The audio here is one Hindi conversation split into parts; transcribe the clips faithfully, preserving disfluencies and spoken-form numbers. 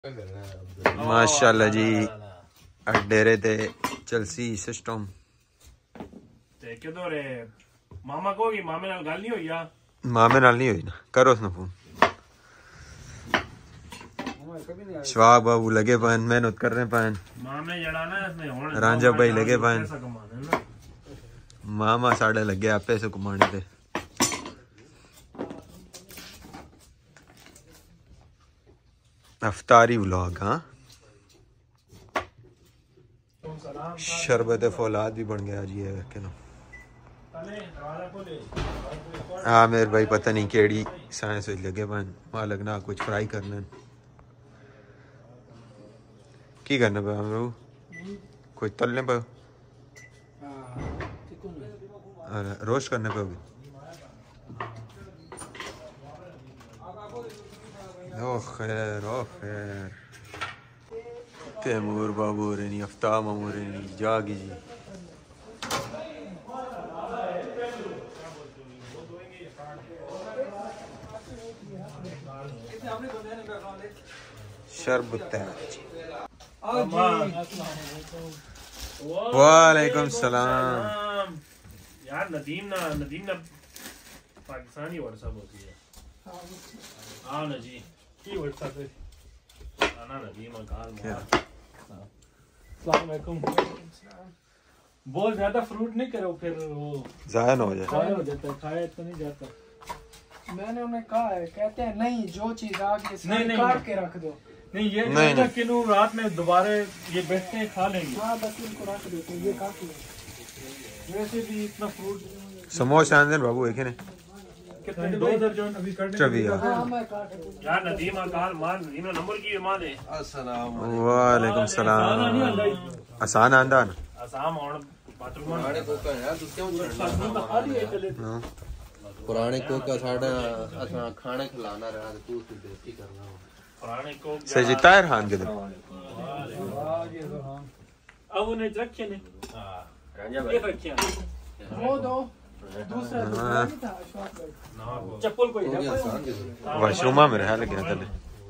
माशाल्लाह जी अड्डेरे ते चलसी सिस्टम ते किधर है मामा को भी मामे नाल गल नहीं हुई या मामे नाल नहीं हुई ना करो उसने फोन शवाब बाबू लगे पान मेहनत कर रहे पान मामे जड़ा ना इसने हुन रांझा भाई लगे पान मामा साढ़े लगे आप पैसे कमाने ते अफ्तारी व्लॉग हाँ शरबत फौलाद भी बन गया जी है ना हाँ मेरे भाई पता नहीं केड़ी साइंस लगे पान मालक ना कुछ फ्राई करने की करना पे हम कुछ तलने पे रोस्ट करने पे होगी ओ खैर ओ खैर तैमूर बाबू रेनी अफ्ताब मामू रेनी जागी जी शरबत वालेकुम सलाम यार नदीम ना नदीम ना पाकिस्तानी व्हाट्सएप होती है हाँ ना जी की व्हाट्सएप है ना नदीम अकाल अस्सलाम वालेकुम बहुत ज्यादा फ्रूट नहीं करो फिर वो जाया ना हो जाए जाया हो जाता है खाया तो नहीं जाता मैंने उन्हें कहा है कहते हैं नहीं जो चीज आ गई नहीं, नहीं, काट के रख दो नहीं ये नहीं, नहीं। कि रात में दोबारा ये बैठते हैं खा लेंगे हाँ बस इनको रख देते हैं ये काफी है वैसे भी इतना फ्रूट समोसा आंदे बाबू एक ने कितने दो दर्जन अभी कर चबी हाँ मैं काट दूँ यार नदीम अकाल मान नदीम नंबर की मान दे अस्सलाम वालेकुम सलाम आसान आंदा ना आसाम और बाथरूम पुराने को का साडा असा खाने खिलाना रहा तू तू बेइज्जती करना पुराने को सजी तायर खान के अब उन्हें रखे ने हां रांझा भाई रखे वो दो दूसरा दूसरा नहीं था शॉप भाई चप्पल कोई वॉशरूम में रहा लगे तले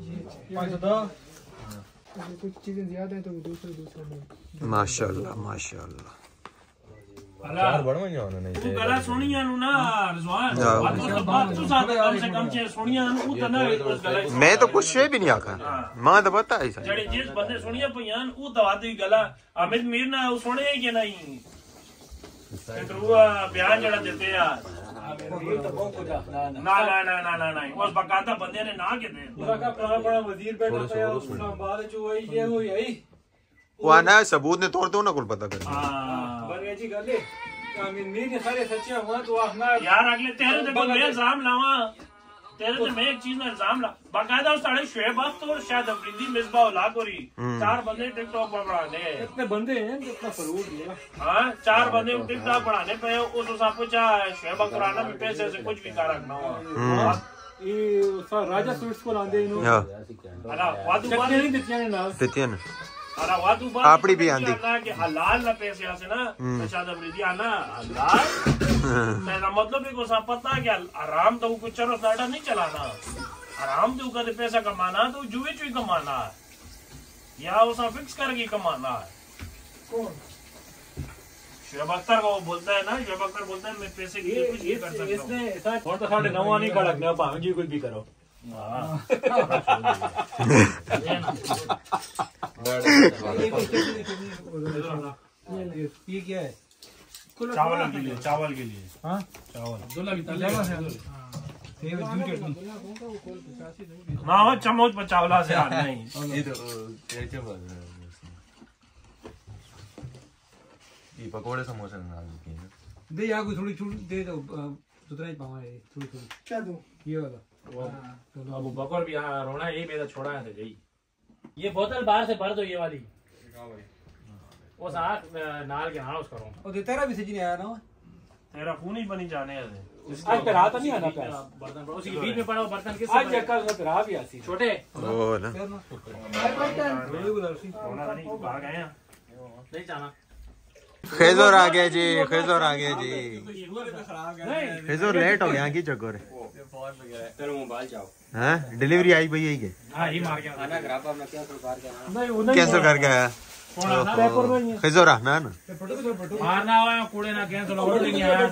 कुछ चीजें ज्यादा है तो दूसरा दूसरा में माशाल्लाह माशाल्लाह चार बड़वा जाना नहीं तू गला सुनिया नु ना रिजवान बात तू साथ कम से कम छे सुनिया नु उ तना गला मैं तो कुछ भी नहीं आखा मां तो बता ऐसा जड़ी जिस बंदे सुनिया पयान उ दवा दी गला अमित मीर ना उ सुने है कि नहीं इंटरव्यू बयान जड़ा देते यार ना ना ना ना ना ना उस बकाता बंदे ने ना के दे पूरा का बड़ा बड़ा वजीर बैठा था उसका बाद जो हुई ये हुई है वो आना सबूत ने तोड़ दो ना कुल पता कर हां बन जी गले आमीन मीर के सारे सच्चे हुआ तो आखना यार अगले तेरे ते मैं इल्जाम लावा तेरे ते मैं एक चीज में इल्जाम ला बाकायदा उस साढ़े शुएब वक्त और शायद अफरीदी मिसबा उला कोरी चार बंदे टिकटॉक पर बढ़ाने इतने बंदे हैं कितना फरूट लिया हां चार बंदे टिकटॉक बढ़ाने पे उस हिसाब से चाह शुएब कुराना में पैसे से कुछ भी कर रखना हो ये राजा स्वीट्स को लांदे इनु अला वादू वादू नहीं देतियां ना देतियां अरे वादू बात आपड़ी भी आंदी कि हलाल ना पैसे आसे ना शायद अफरीदी आना हलाल तेरा मतलब है को सा पता क्या आराम तो कुछ चलो नाटा नहीं चलाना आराम तो कदे पैसा कमाना तो जुए चुई कमाना है या उसा फिक्स करके कमाना है कौन शुएब अख्तर को बोलता है ना शुएब अख्तर बोलता है मैं पैसे के लिए कुछ नहीं कर सकता इसने ऐसा और तो साढ़े नौ नहीं कड़क ना भाव जी कुछ भी करो हां ये क्या है चावल के लिए चावल के लिए हाँ चावल ना हो चम्मच पर चावला से हाथ नहीं पकोड़े समोसे दे यार कोई थोड़ी छूट दे दो उतना ही पावा है थोड़ी थोड़ी क्या दूं ये वाला अबू बकर भी यहाँ रोना यही मेरा छोड़ा है यही ये बोतल बाहर से भर दो ये वाली वो साथ नाल के हाउस करो और दे तेरा भी सजी नहीं आया ना तेरा खून ही बनी जाने है आज तेरा तो नहीं आना बर्तन उसी के बीच में पड़ा बर्तन किस आज कल का तेरा भी आसी छोटे ओ ना रोना नहीं भाग गए नहीं जाना खिजोर आ गया जी, खिजोर आ गया जी। खिजोर लेट हो गया की चक्कर है? डिलीवरी आई भैया के कैंसिल कर गया खिजोर आना ना मारना हुआ कूड़े ना कैंसिल ऑर्डर ही नहीं आया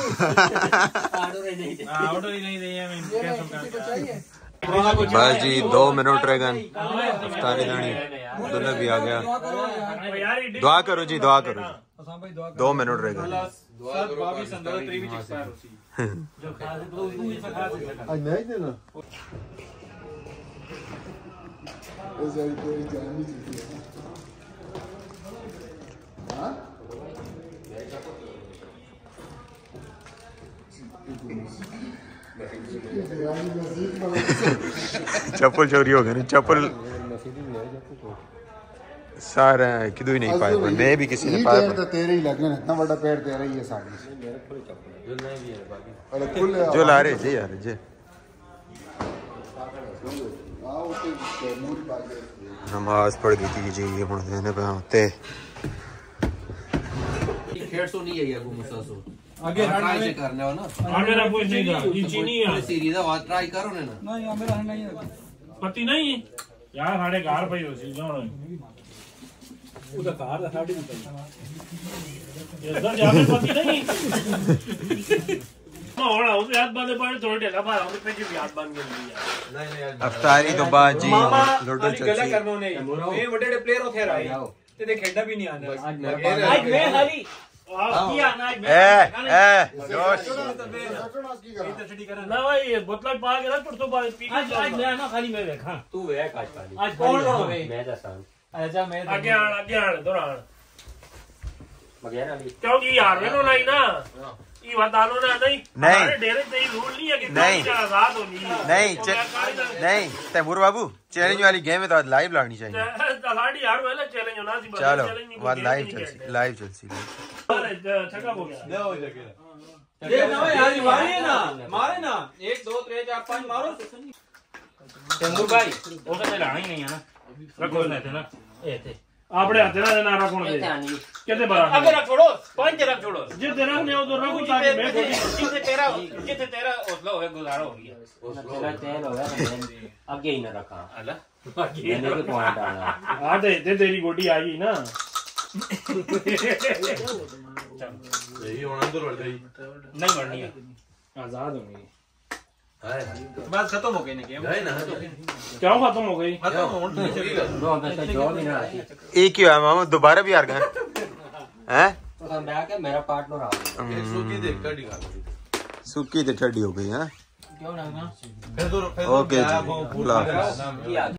ऑर्डर ही नहीं दिया मैं कैंसिल कर बस जी दो मिनट रह गए इफ्तारी दानी दुल्हा भी आ गया। दुआ करो जी, दुआ करो जी। दो मिनट रह गए। चप्पल चोरी हो गई नहीं, चप्पल सारे किदू ही नहीं पाए, मैं भी किसी ने पाया तो तेरे ही लगने इतना बड़ा पेड़ तेरा ही है साड़ी जो ला रहे जी यार जी। नमाज पढ़ दी थी जी, ये हुण देने पे होते खेड़ सो नहीं है ये गुमसा सो आगे ट्राई से करने हो ना। आगे ना कुछ नहीं था, ये चीनी है सीरीज है, बात ट्राई करो ना। नहीं मेरा नहीं है पति नहीं यार, साढ़े घर पे हो सी जाओ ਉਹਦਾ ਕਾਰ ਦਾ ਸਾਡੀ ਨਹੀਂ ਪਈ इधर जाके पति नहीं होना उसे याद बंदे पर थोड़े ढेला मारा उसे पे भी याद बन गई यार। नहीं नहीं अफ्तारी तो बाद जी लूडो चलती गला करनो नहीं ये बड़े बड़े प्लेयर होते रहे ते दे खेलना भी नहीं आना आज मैं खाली की आना आज ए ए जोश ना भाई बोतल पा के ना तो बाद पी आज आज मैं ना खाली मैं देखा तू वे आज खाली आज कौन कौन होवे मैं दसा अच्छा मैं आगे आन आगे आन दौरान वगैरह नहीं क्योंकि यार मैंने नहीं ना ये बता लो ना नहीं हमारे डेरे से ही रूल नहीं है कि नहीं आजाद होनी नहीं नहीं तैमूर बाबू चैलेंज वाली गेम है तो आज लाइव लानी चाहिए। साड़ी यार वाला चैलेंज होना सी चलो बाद लाइव चलसी लाइव चलसी छक्का हो गया ले हो जाके ये ना यार मारे ना मारे ना एक दो तीन चार पांच मारो तैमूर भाई वो तो लाना ही नहीं है ना रखो ना थे ना ए थे आपने हाथे ना ना रखो दे कितने बार अगर रख छोड़ो पांच रख छोड़ो जे तेरा ने उधर रखो ताकि मैं जिसे तेरा जिसे तेरा हौसला होए गुजारा हो गया तेरा तेल होगा आगे ही ना रखा अल्लाह मैंने तो पॉइंट आना हां दे दे तेरी गोडी आ गई ना यही होना तो लड़ गई नहीं मरनी है आजाद होनी है बस खत्म हो गई ना गेम नहीं ना क्यों खत्म हो गई खत्म हो गई एक ही हुआ मामा, दोबारा भी हार गए हैं। मेरा पार्टनर आ गया सुखी तो ठंडी हो गई है। क्यों ना ओके जी।